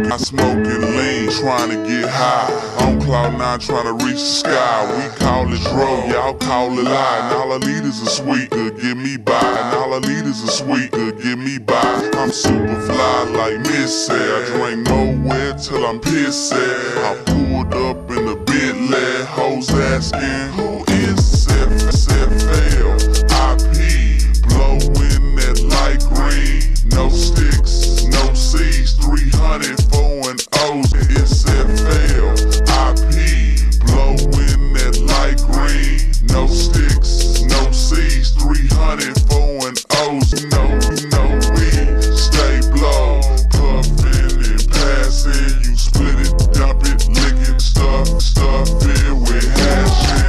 smoking lean, trying to get high. On cloud 9, trying to reach the sky. We call it dro, y'all call it lie. And all I need is a sweet, could get me by. And all I need is a sweet, could get me by. I'm super fly like Missy. I drink nowhere till I'm pissy. I pulled up in the Bentley, hoes asking who is FL, IP, blowing that light green. No sticks, no C's, 300 4 and O's. It's FL, IP, blowing that light green. No sticks, no C's, 300 4 and O's. You know we stay blow, puffin' and passin'. You split it, dump it, lick it, stuff it with hash.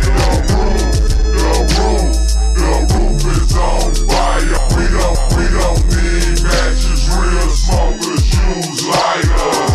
The roof is on fire. We don't need matches, real smokers use lighters.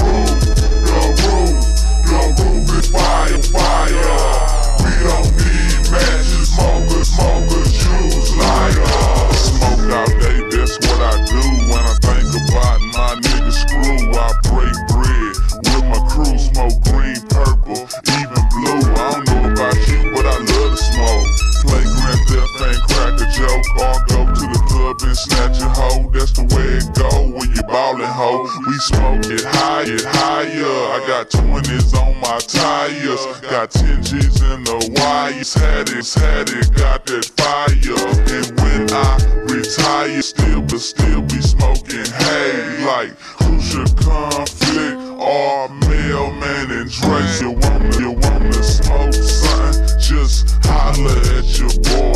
The roof is fire. We don't need matches, smokers use lighters. Smoke all day, that's what I do. When I think about my nigga screw, I break bread with my crew, smoke green, purple, even blue. I don't know about you, but I love to smoke. Play Grand Theft and crack a joke, or go to the club and snatch a hoe. That's the way it go when you ballin', hoe. We smoke it higher. I got 20s on my tires, got 10 G's in the wires. Had it, got that fire. And when I retire, still be smoking hay like Crucial Conflict or Mailman and Dre. You wanna smoke something? Just holler at your boy.